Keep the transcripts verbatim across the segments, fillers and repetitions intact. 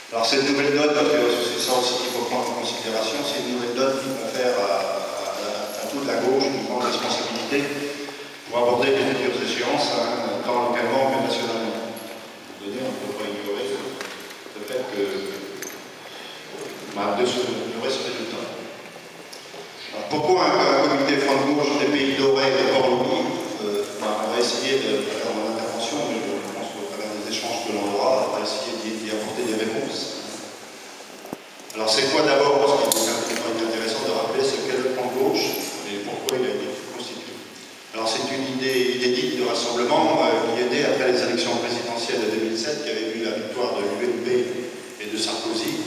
Alors cette nouvelle donne, c'est ça aussi qu'il faut prendre en considération, c'est une nouvelle donne qui confère à, à, à toute la gauche une grande responsabilité pour aborder les futures échéances, hein, tant localement que nationalement. Vous donner, on ne peut pas ignorer le fait que bah, de ignorer ce résultat. Alors, pourquoi un, un comité front de gauche des Pays Dorés et de Port-Louis euh, bah, on va essayer de faire mon intervention, mais je pense qu'au travers des échanges que l'on aura, on va essayer d'y apporter des réponses. Alors c'est quoi d'abord, parce qu'il est intéressant de rappeler ce qu'est le front de gauche et pourquoi il a été constitué. Alors c'est une idée inédite de rassemblement euh, qui est née après les élections présidentielles de deux mille sept, qui avait vu la victoire de l'U M P et de Sarkozy.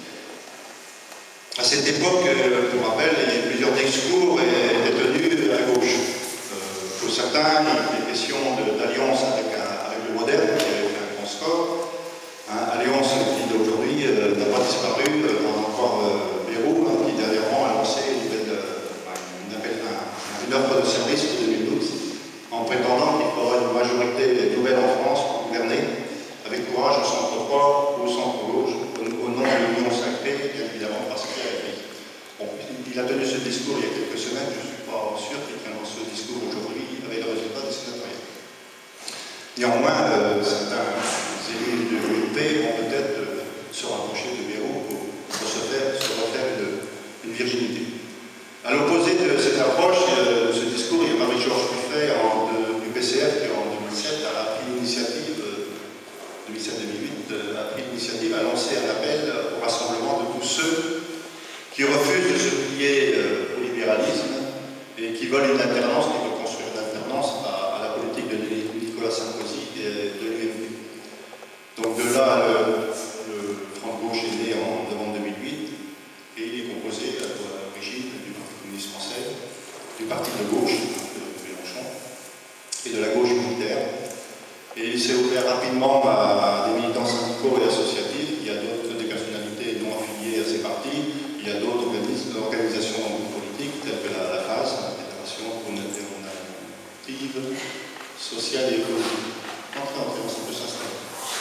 À cette époque, euh, pour rappel, il y a plusieurs discours étaient tenus à gauche. Euh, pour certains, il était question d'alliance avec, avec le moderne, qui avait fait un grand score. Hein, alliance qui d'aujourd'hui euh, n'a pas disparu, euh, on a encore euh, Bayrou, hein, qui dernièrement a lancé une, euh, une, un, une offre de service pour deux mille douze, en prétendant qu'il faudrait une majorité nouvelle en France pour gouverner, avec courage au centre-droit ou au centre-gauche, au, au nom de l'Union sacrée, bien évidemment, parce qu'il a écrit. Bon, il a tenu ce discours il y a quelques semaines, je ne suis pas sûr qu'il prenne ce discours aujourd'hui avec le résultat des sénatoriales. Néanmoins, euh, certains élus de l'U M P vont peut-être euh, se rapprocher de Bayrou pour, pour se, faire, se refaire une, une virginité. À l'opposé de cette approche, euh, de ce discours, il y a Marie-Georges Buffet du P C F qui en deux mille sept a pris l'initiative, euh, deux mille sept deux mille huit, euh, a pris l'initiative à lancer un appel au rassemblement de tous ceux qui refusent de se plier euh, au libéralisme et qui veulent une alternance, qui veulent construire une alternance à, à la politique de Nicolas Sarkozy et de l'U M P. Donc de là, le, le Front de gauche est né en novembre deux mille huit et il est composé à l'origine du Parti communiste français, du Parti de gauche, de Mélenchon, et de la gauche militaire. Et il s'est ouvert rapidement à des militants syndicaux et associatifs. Il y a d'autres des personnalités non affiliées à ces partis. Il y a d'autres organisations politiques telles que la, la F A S, la Fédération alternative sociale et écologique. Entrez, entrez, on peut s'installer.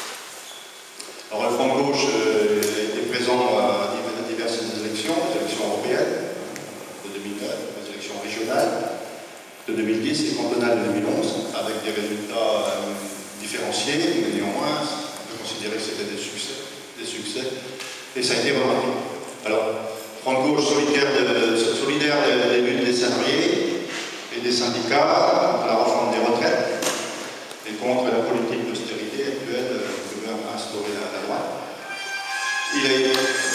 Alors le Front de gauche euh, était présent à diverses élections, les élections européennes de deux mille neuf, les élections régionales de deux mille dix et cantonales de deux mille onze, avec des résultats euh, différenciés, mais néanmoins, on peut considérer que c'était des succès, des succès, et ça a été remarqué. Alors, Front de gauche solidaire, de, solidaire des luttes des salariés et des syndicats contre la réforme des retraites et contre la politique d'austérité actuelle que veut instaurer la, la droite. Il est,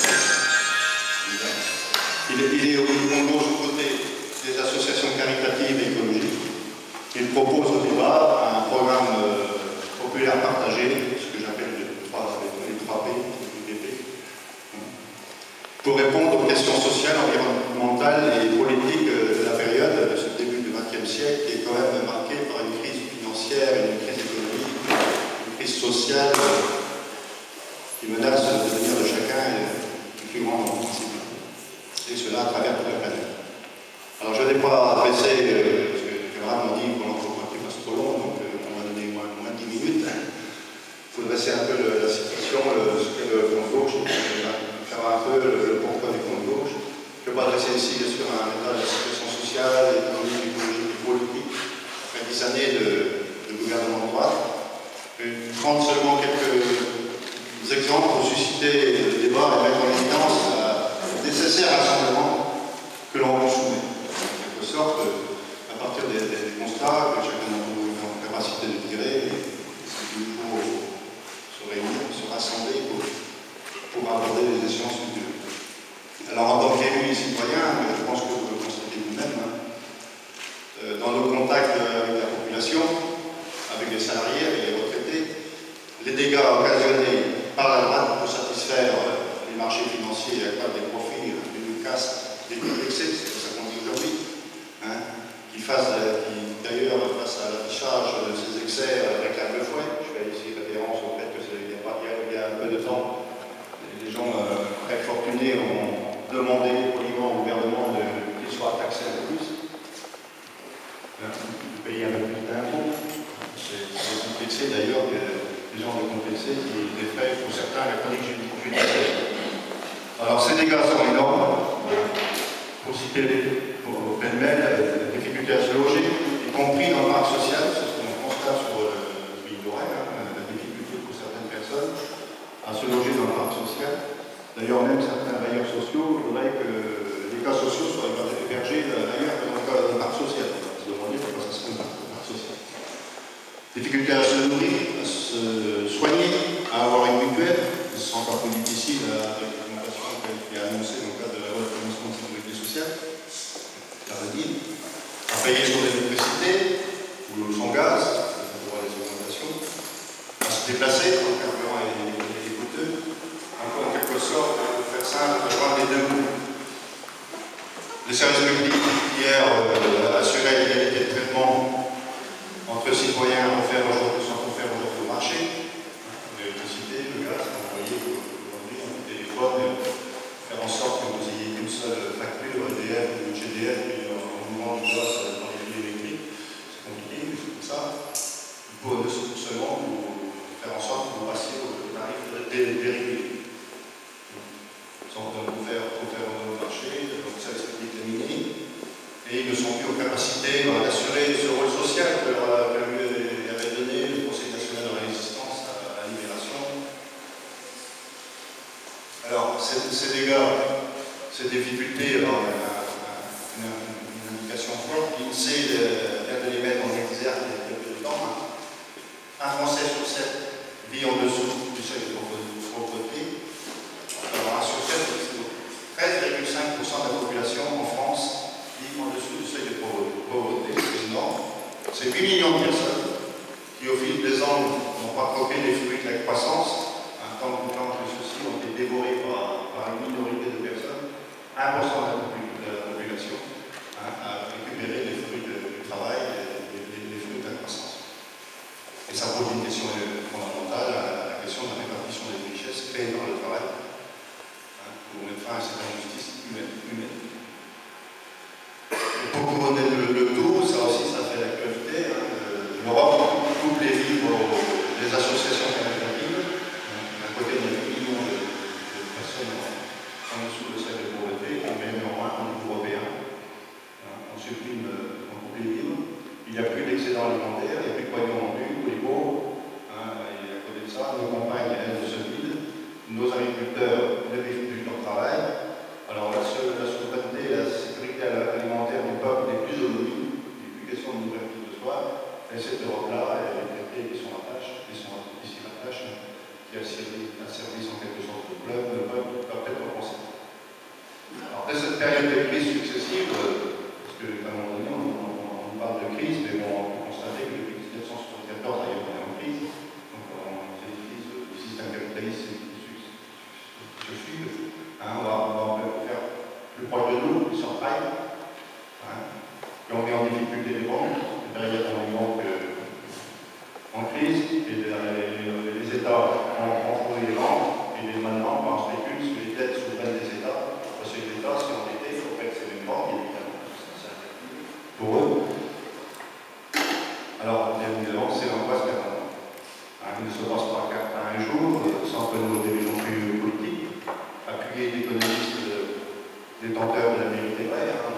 il est, il est au Front de gauche aux côtés des associations caritatives et écologiques. Il propose au débat un programme euh, populaire partagé, ce que j'appelle les trois P, les P, pour répondre aux questions sociales, environnementales et politiques de la période de ce début du vingtième siècle, qui est quand même marquée par une crise financière, une crise économique, une crise sociale qui menace le devenir de chacun et du plus grand nombre. Et cela à travers toute la planète. Alors je n'ai pas adressé, euh, parce que les camarades m'ont dit qu'on ne peut pas qu'il fasse trop long, donc euh, on va donner moins, moins de dix minutes. Il faut dresser un peu le, la situation, le, ce qu'est le Front de gauche, faire un peu le, le pourquoi du Front de gauche. Je ne vais pas adresser ici, bien sûr, un état de la situation sociale, économique, écologique et politique, après dix années de, de gouvernement de droite. Je vais prendre seulement quelques exemples pour susciter le débat et mettre en évidence le nécessaire rassemblement que l'on vous soumet. En quelque sorte, à partir des, des constats que chacun d'entre vous est en capacité de tirer, il faut se réunir, se rassembler pour, pour aborder les échéances futures. Alors, en tant qu'élu et citoyen, je pense que vous le constatez vous-même, hein, euh, dans nos contacts avec la population, avec les salariés, avec les retraités, les dégâts occasionnés par la droite pour satisfaire euh, les marchés financiers et accroître des profits euh, d'une casse décomplexée, c'est ce qu'on dit aujourd'hui, hein, qui, fasse, euh, qui d'ailleurs, face à l'affichage de ces excès, euh, réclame le fouet. Je fais ici référence au fait qu'il y, y a un peu de temps, les gens euh, très fortunés ont demandé poliment au gouvernement qu'il soit taxé un peu plus, de payer un peu plus d'impôts. C'est complexé d'ailleurs que des gens décomplexés qui défraient pour certains la chronique judiciaire. Alors ces dégâts sont énormes. Pour citer pour pêle-mêle, la difficulté à se loger, y compris dans le parc social, c'est ce qu'on constate sur le pays d'Oreille, hein, la difficulté pour certaines personnes à se loger dans le parc social. D'ailleurs, même certains bailleurs sociaux voudraient que les cas sociaux soient hébergés ailleurs que dans le cas d'un parc social. On va se demander pourquoi ça se fait dans le parc social. Difficulté à se nourrir, à se soigner, à avoir une mutuelle. C'est encore plus difficile avec l'augmentation qui est annoncée dans le cadre de la loi de financement de sécurité sociale, la REDIL, à payer son électricité ou son gaz, pour les augmentations, à se déplacer quand le carburant est coûteux, encore en quelque sorte, pour faire simple, joindre les deux bouts. Les services publics, hier, euh, assuraient l'égalité de traitement entre citoyens offerts aujourd'hui sont offerts aujourd'hui au marché. L'électricité, le gaz, vous voyez aujourd'hui, le téléphone, faire en sorte que vous ayez une seule facture E D F ou G D F, et en mouvement du gaz dans les lignes électriques, c'est compliqué, mais c'est comme ça. Il faut seulement vous faire en sorte que vous passiez au tarif dérégulé. Sans vous faire trop faire au marché, donc ça c'est déterminé, et ils ne sont plus en capacité d'assurer ce rôle social que leur avait donné le Conseil national de la résistance à la libération. Alors, ces, ces dégâts, ces difficultés, alors, une, une indication forte, l'INSEE vient de les mettre en exergue il y a quelques temps. Un Français sur sept vit en dessous du seuil de pauvreté. Alors, un sur sept, treize virgule cinq pour cent de la population en France vit en dessous du seuil de pauvreté, c'est énorme. C'est huit millions de personnes qui, au fil des ans, n'ont pas troqué les fruits de la croissance. Un temps de temps que ceux-ci ont été dévorés par, par une minorité de personnes, un pour cent de la population hein, a récupéré les fruits de, du travail, les, les, les fruits de la croissance. Et ça pose une question fondamentale, la question de la répartition des richesses créées par le travail, hein, pour mettre fin à cette injustice humaine. humaine. Et pour couronner le, le tout, ça aussi, ça fait l'actualité. Hein, L'Europe coupe les vivres des associations caritatives. D'un côté, il y a huit millions de, de personnes en, en dessous de seuil de pauvreté, mais néanmoins, au niveau européen, hein, on supprime, on coupe les vivres. Il n'y a plus d'excédent alimentaire, il n'y a plus de pognon rendu pour les pauvres. Hein, et à côté de ça, nos campagnes, elles, se vident. Nos agriculteurs ne vivent plus de leur travail. Alors, la, seule, la souveraineté, la sécurité alimentaire du peuple n'est plus aujourd'hui, il n'est plus question de l'ouverture de soi. Et cette Europe-là, elle est traitée qui sont attaches, qui sont ici attaches, qui a servi, a servi en quelque sorte de club, le peuple va peut-être repenser. Alors, dès cette période de crise successive, parce qu'à un moment donné, on, on, on parle de crise, mais bon, on peut constater que depuis mille neuf cent soixante-quatorze, d'ailleurs, on est en crise. Donc, on c'est une crise du système capitaliste qui se suit. Hein, on, va, on va faire plus proche de nous, plus sur taille. Hein, et on met en difficulté les banques. Derrière, on est donc euh, en crise, et les, les, les États ont trouvé les banques, et les, maintenant, on spécule sur les dettes souveraines des États, parce que les États sont endettés auprès de ces mêmes banques, évidemment, pour eux. Alors, bien évidemment, c'est l'angoisse permanente. Hein, il ne se passe pas qu'un jour, sans que nos dirigeants plus politiques, appuyer d'économistes détenteurs de la vérité vraie, hein,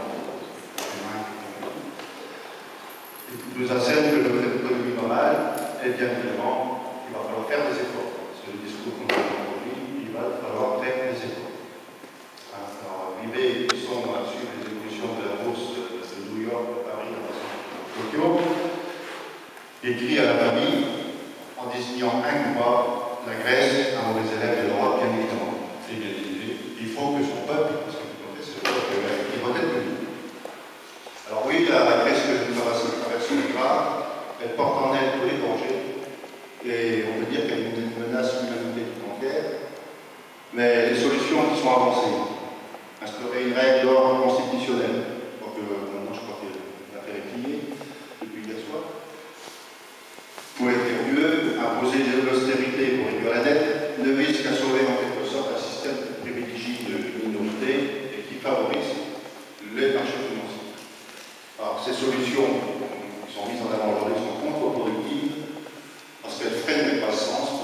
nous assène que notre économie normale est bien évidemment qu'il va falloir faire des efforts. C'est le discours qu'on a aujourd'hui, il va falloir faire des efforts. Alors, l'I B, qui sont à suivre les évolutions de la bourse de New York, de Paris, de Tokyo, écrit à la famille en désignant un coupable, la Grèce, un mauvais élève de l'Europe, bien évidemment. Et bien évidemment, il faut que son peuple, parce que c'est le peuple grec, il va être puni. Alors oui, la, la Grèce que nous traversons le grave, elle porte en elle tous les dangers, et on peut dire qu'elle est une menace l'humanité tout entière, mais les solutions qui sont avancées, instaurer une règle d'ordre constitutionnelle, donc euh, maintenant je crois que l'affaire est pliée depuis hier soir, pour être mieux, imposer de l'austérité pour réduire la dette, ne vise qu'à sauver en quelque sorte un système qui privilégie une minorité et qui favorise les marchés financiers. Alors ces solutions qui sont mises en avant aujourd'hui sont contre-productives parce qu'elles freinent la croissance,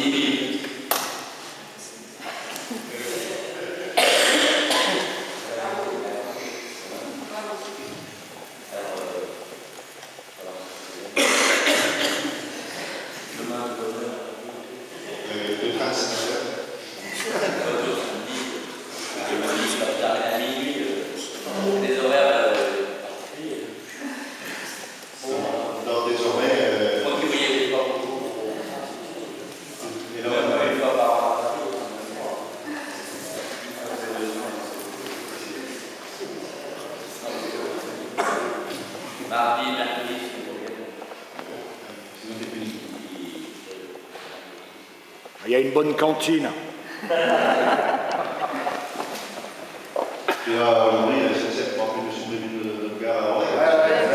Il y a une bonne cantine. Et là, aujourd'hui, la S N C F prend plus de souvenirs de notre gare à Orléans.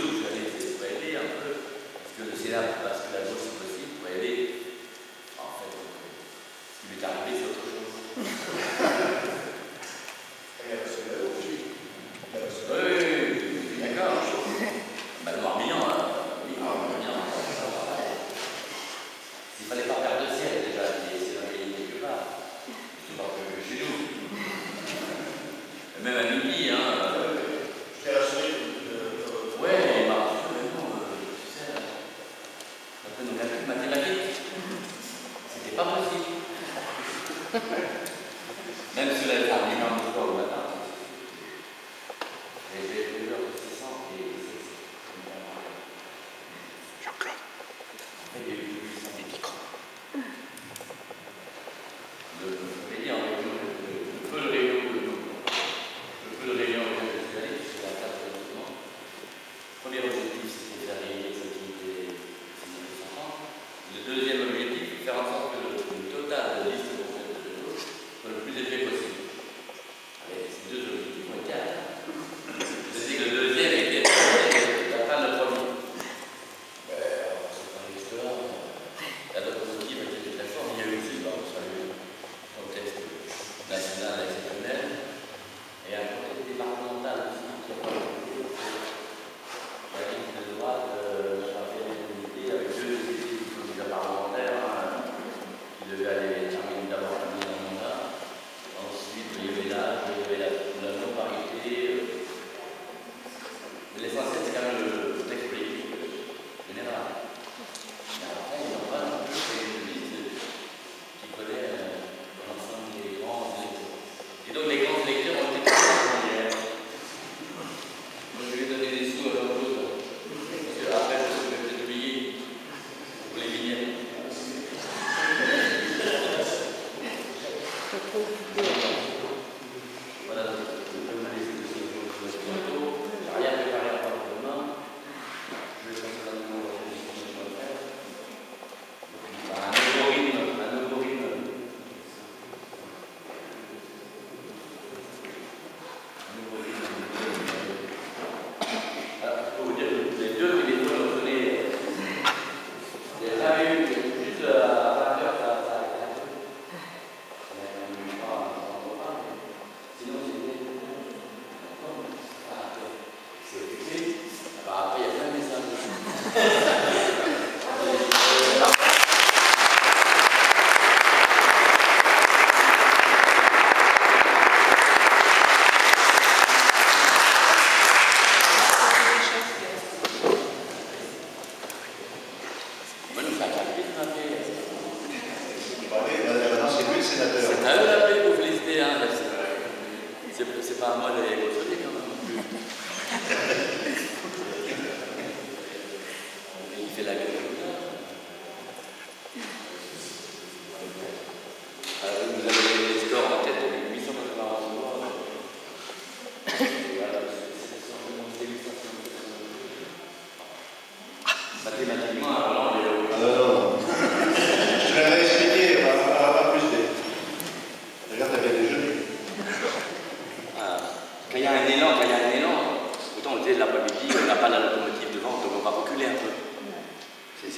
Parce que la gauche, c'est possible pour aider, en fait,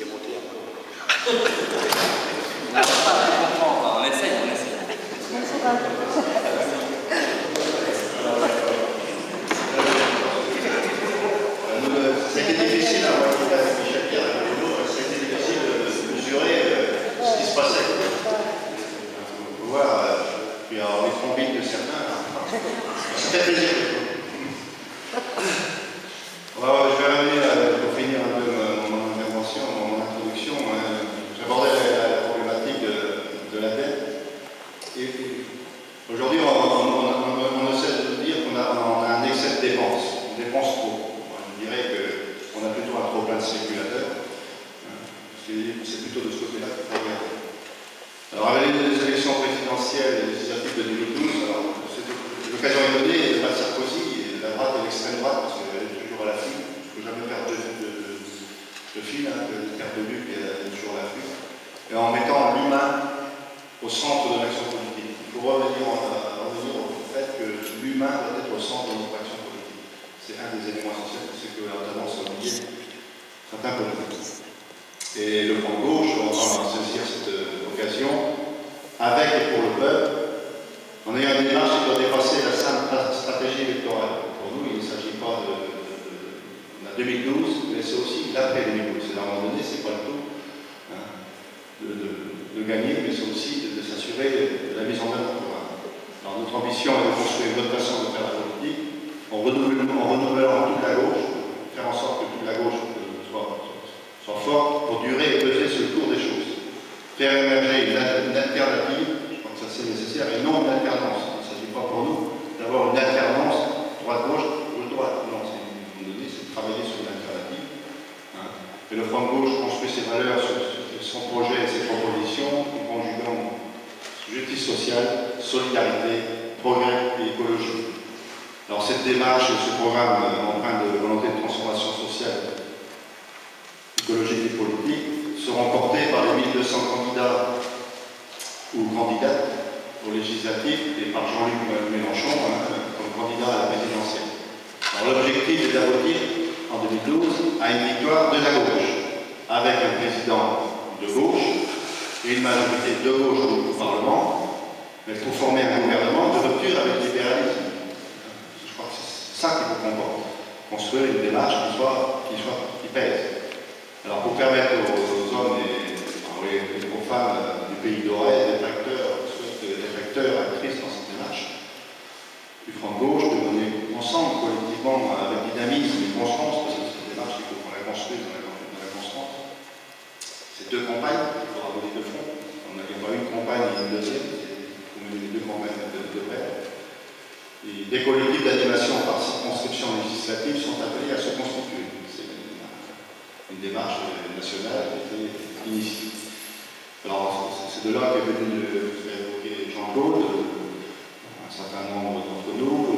fait monter un peu. On comprend, on essaye, on essaye. C'était difficile, hein, moi qui étais avec Michel Pierre, avec Bruno, c'était difficile de mesurer euh, ce qui se passait. On peut voir, euh, puis alors, les trombites de certains, ça fait plaisir. Alors, je vais revenir euh, pour finir un peu mon, mon intervention, mon introduction. Hein. J'abordais la, la problématique de, de la dette. Et, aujourd'hui, on, on, on, on, on essaie de dire qu'on a, on a un excès de dépenses. On dépense trop. Je dirais qu'on a plutôt un trop plein de spéculateurs. C'est plutôt de ce côté-là qu'il faut regarder. Alors, avec les élections présidentielles et législatives de deux mille douze, l'occasion est donnée de Mme Sarkozy, la droite et l'extrême droite, parce qu'elle est toujours à l'affût. Il ne faut jamais perdre de, de, de, de fil, hein, de perte de vue, elle est toujours à l'affût. Et en mettant l'humain au centre de l'action politique. Il faut revenir, en, revenir au fait que l'humain doit être au centre de notre action politique. C'est un des éléments essentiels, c'est que la tendance à oublier certains politiques. Et le Front de gauche, on va saisir cette euh, occasion, avec et pour le peuple, en ayant une démarche qui doit dépasser la simple stratégie électorale. Pour nous, il ne s'agit pas de, de, de, de deux mille douze, mais c'est aussi l'après deux mille douze. C'est à un moment donné, c'est pas le tout hein, de, de, de gagner, mais c'est aussi de, de s'assurer de la mise en œuvre du programme. Alors notre ambition est de construire une autre façon de faire la politique, en renouvelant, en renouvelant toute la gauche, faire en sorte que toute la gauche soit, soit forte pour durer et peser sur le cours des choses. Faire émerger une, une alternative. Ça c'est nécessaire et non une alternance. Il ne s'agit pas pour nous d'avoir une alternance droite-gauche, gauche-droite. Non, c'est de travailler sur une alternative. Hein. Et le Front de gauche construit ses valeurs sur, sur son projet et ses propositions en conjuguant justice sociale, solidarité, progrès et écologie. Alors cette démarche et ce programme empreint de volonté de transformation sociale, écologique et politique seront portés par les mille deux cents candidats ou candidates aux législatives et par Jean-Luc Mélenchon hein, comme candidat à la présidentielle. Alors l'objectif est d'aboutir en deux mille douze à une victoire de la gauche, avec un président de gauche et une majorité de gauche au Parlement, mais pour former un gouvernement de rupture avec le libéralisme. Je crois que c'est ça qu'il faut comprendre. Construire une démarche qui soit, qui soit, qui pèse. Alors pour permettre aux, aux hommes et, et aux femmes du pays doré, des facteurs, des facteurs actrices dans cette démarche, du Front de gauche, de mener ensemble, collectivement, avec dynamisme et constance, parce que cette démarche, il faut qu'on la construise dans la, dans la constance. C'est deux campagnes, il faudra mener de front. On n'a pas une campagne et une deuxième, il faut mener les deux campagnes de, de près. Et des collectifs d'animation par circonscription législative sont appelés à se constituer. C'est une, une démarche nationale qui a été initiée. Alors, c'est de là qu'est venu évoquer Jean-Claude, un certain nombre d'entre nous,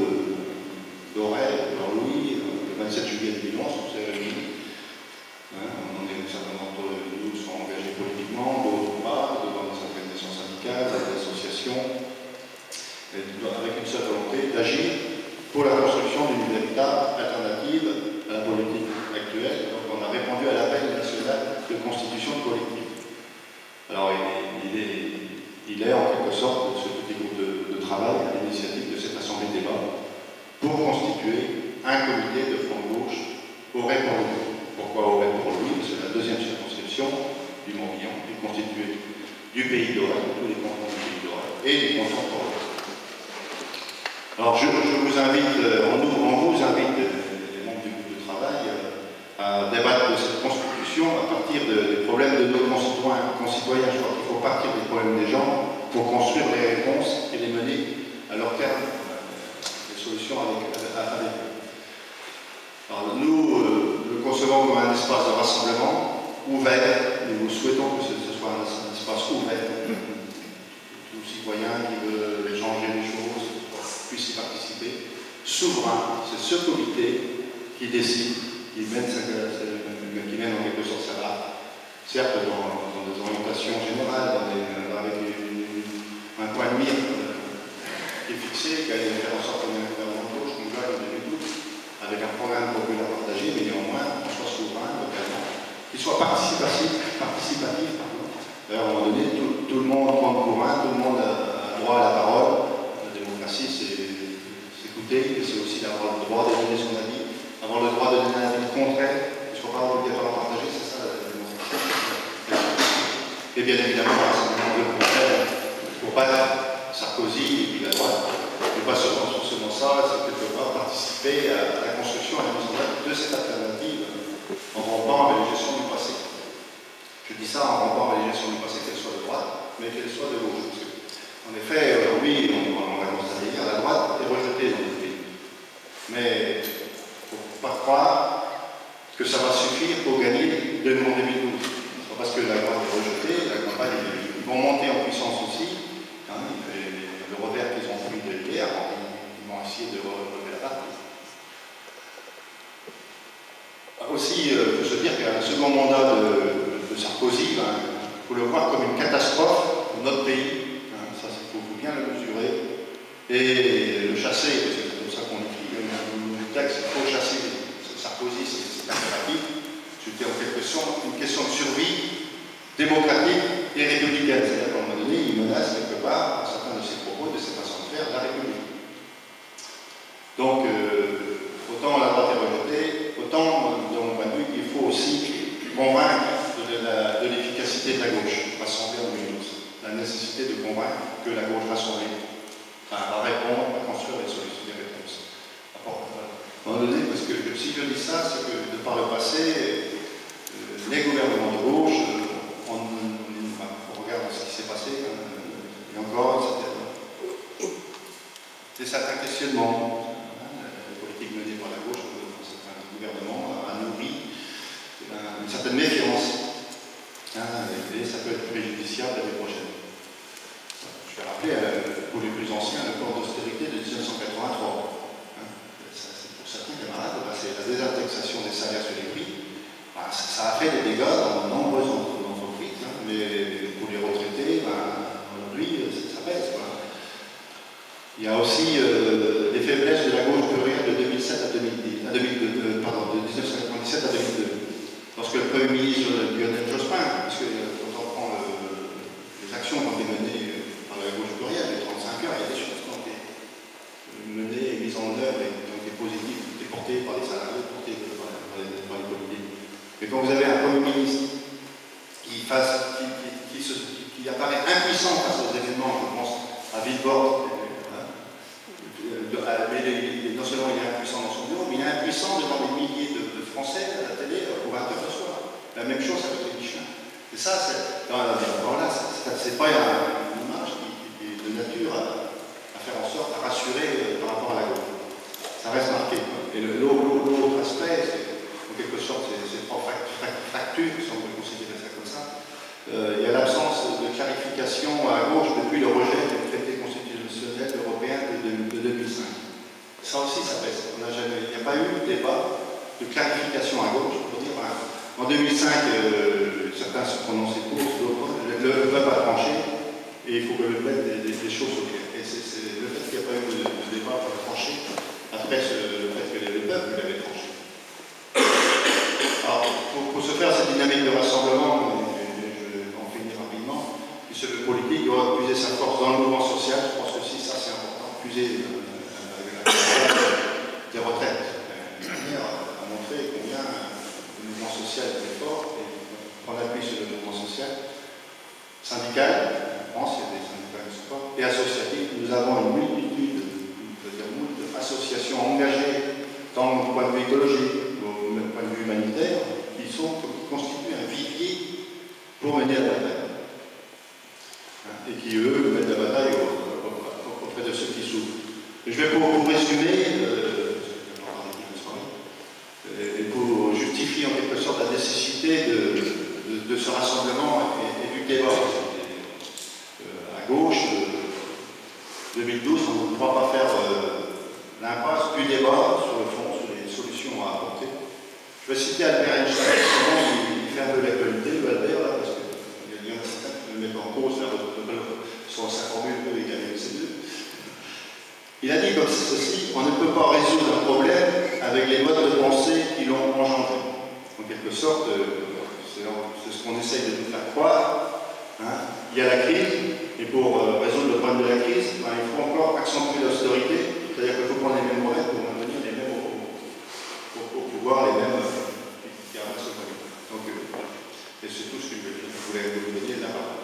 Doré, Jean-Louis, le vingt-sept juillet deux mille onze, on s'est réunis. Hein, on est, un certain nombre de nous sont engagés politiquement, d'autres pas, devant des organisations syndicales, des associations, avec une seule volonté d'agir pour la construction d'une véritable alternative à la politique actuelle. Donc on a répondu à l'appel national de constitution de collectif. Alors il est, il est en quelque sorte ce petit groupe de, de travail à l'initiative de cette assemblée de débat pour constituer un comité de front de gauche Auray pour lui. Pourquoi Auray pour lui? C'est la deuxième circonscription du Morbihan, qui est constituée du pays d'Auray, de tous les cantons du pays d'Auray et du canton d'Auray. Alors je, je vous invite, on, nous, on vous invite, les membres du groupe de travail, à débattre de cette constitution à partir de, des problèmes de nos concitoyens. concitoyens. Je crois qu'il faut partir des problèmes des gens pour construire les réponses et les mener à leur terme, les solutions avec, avec eux. Alors nous, euh, le concevons comme un espace de rassemblement ouvert. Nous souhaitons que ce, ce soit un, un espace ouvert. Tout citoyen qui veut changer les choses puisse y participer. Souverain, c'est ce comité qui décide, qui mène, sa, qui mène en quelque sorte sa barre. Certes, dans, dans des orientations générales, dans des, avec une, un point de mire qui est fixé, qui allait faire en sorte qu'on ait un gouvernement de gauche, qu'on gagne en deux mille douze, avec un programme populaire partagé, mais néanmoins, on soit souverain localement, qu'il soit participatif, participatif pardon. À un moment donné, tout, tout le monde compte pour un, tout le monde a droit à la parole. La démocratie, c'est s'écouter, mais c'est aussi d'avoir le droit de donner son avis, avoir le droit de donner un avis contraire, qu'il ne soit pas obligatoirement partagé, c'est ça la démocratie. Et bien évidemment, un certain nombre de problèmes pour battre Sarkozy et puis la droite. Mais pas seulement, seulement ça, c'est quelque part participer à la construction et à la mise en œuvre de cette alternative en rompant avec les gestions du passé. Je dis ça en rompant avec les gestions du passé, qu'elles soient de droite, mais qu'elles soient de gauche. En effet, aujourd'hui, on, on l'a constaté hier, la droite est rejetée dans le pays. Mais il ne faut pas croire que ça va suffire pour gagner deux mille douze. Ce n'est pas parce que la droite est rejetée, la campagne, ils vont monter en puissance aussi. Hein, le revers qu'ils ont pris de hier, ils vont essayer de relever la barre. Aussi, il euh, faut se dire qu'un second mandat de, de Sarkozy, il ben, faut le voir comme une catastrophe pour notre pays. Hein, ça, il faut bien le mesurer. Et le chasser, parce que c'est comme ça qu'on écrit le texte, il faut chasser Sarkozy, c'est impératif. C'était en quelque sorte une question de survie démocratique et républicaine. C'est-à-dire qu'à un moment donné, il menace quelque part, à certains de ses propos, de ses façons de faire, la République. Donc, euh, autant la droite est rejetée, autant, de mon point de vue, il faut aussi convaincre de l'efficacité de, de la gauche, rassemblée en deux mille douze. La nécessité de convaincre que la gauche rassemblée enfin, va répondre, va construire des solutions, des réponses. À un moment donné, parce que si je dis ça, c'est que de par le passé, euh, les gouvernements de gauche, euh, on, enfin, on regarde ce qui s'est passé, euh, et encore, et cetera. C'est certains questionnements. La politique menée par la gauche, dans certains gouvernements, a nourri une certaine méfiance. Hein, et ça peut être préjudiciable l'année prochaine. Je vais rappeler, euh, pour les plus anciens, l'accord d'austérité de mille neuf cent quatre-vingt-trois. Hein, c'est pour certains camarades, bah, c'est la désindexation des salaires sur les prix. Bah, ça, ça a fait des dégâts dans de nombreuses entreprises. Hein, mais pour les retraités, bah, aujourd'hui, ça pèse. Voilà. Il y a aussi euh, les faiblesses de la gauche plurielle de deux mille sept à deux mille dix, à deux mille deux, euh, pardon, de mille neuf cent quatre-vingt-dix-sept à deux mille deux. Lorsque le Premier ministre Lionel Jospin, parce que quand on prend le, les actions qui ont été menées par la gauche plurielle, les trente-cinq heures, il y a des choses qui ont été menées et mises en œuvre et qui ont été positives, qui ont été portées par les salariés, portées par, par, les, par les politiques. Mais quand vous avez un Premier ministre qui, fasse, qui, qui, qui, se, qui, qui apparaît impuissant face aux événements, je pense à Villebord, mais les, non seulement il est impuissant dans son bureau, mais il est impuissant devant des milliers de, de Français à la télé pour vingt heures de soir. La même chose avec les Michelin. Et ça, c'est voilà, c'est pas une image qui, qui est de nature à, à faire en sorte, à rassurer par rapport à la gauche. Ça reste marqué. Quoi. Et l'autre aspect, en quelque sorte, c'est trois fractures, si on peut considérer ça comme ça. Euh, il y a l'absence de clarification à gauche depuis le rejet du traité constitutionnel européen de, de, de deux mille cinq. Ça aussi, ça pèse. On a jamais, il n'y a pas eu de débat de clarification à gauche pour dire, ben, en deux mille cinq, euh, certains se prononçaient pour, d'autres, le peuple a tranché, et il faut que le mettre des, des, des choses au clair. Et c'est le fait qu'il n'y a pas eu de, de débat pour trancher, après le fait que le peuple l'avait tranché. Alors, pour, pour se faire cette dynamique de rassemblement, ce politique doit puiser sa force dans le mouvement social. Je pense que aussi ça c'est important, puiser euh, avec la des retraites. La manière a montré combien le mouvement social est fort et prendre appui sur le mouvement social syndical, en France il y a des syndicats qui sont forts, et associatifs. Nous avons une multitude, on peut dire d'associations engagées dans le point de vue écologique, au point de vue humanitaire, qui, sont, qui constituent un vivier pour mener à la bataille. Et qui, eux, mettent la bataille auprès de ceux qui souffrent. Et je vais pour vous résumer, euh, et pour justifier en quelque sorte la nécessité de, de, de ce rassemblement et, et du débat. Euh, à gauche, euh, deux mille douze, on ne pourra pas faire euh, l'impasse du débat sur le fond, sur les solutions à apporter. Je vais citer Albert Einstein, il, il fait un peu l'actualité, le Albert, là, parce qu'il y en a certains qui le mettent en cause, là, sur sa formule E égale M C deux. Il a dit comme ceci, on ne peut pas résoudre un problème avec les modes de pensée qui l'ont engendré. En quelque sorte, essaye de nous faire croire. Hein. Il y a la crise, et pour euh, résoudre le problème de la crise, ben, il faut encore accentuer l'austérité, c'est-à-dire qu'il faut prendre les mêmes moyens pour maintenir les mêmes au, au, au pouvoir, les mêmes euh, qui avancent au point. Donc, euh, et c'est tout ce que je voulais vous donner là-bas.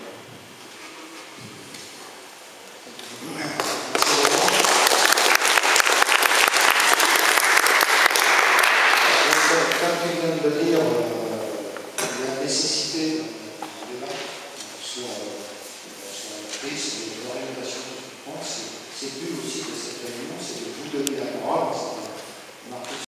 Comme tu viens de le dire, euh, il y a nécessité d'un débat sur, euh, sur la crise et l'orientation de ce qu'on pense. C'est le but aussi de cette réunion, c'est de vous donner la parole.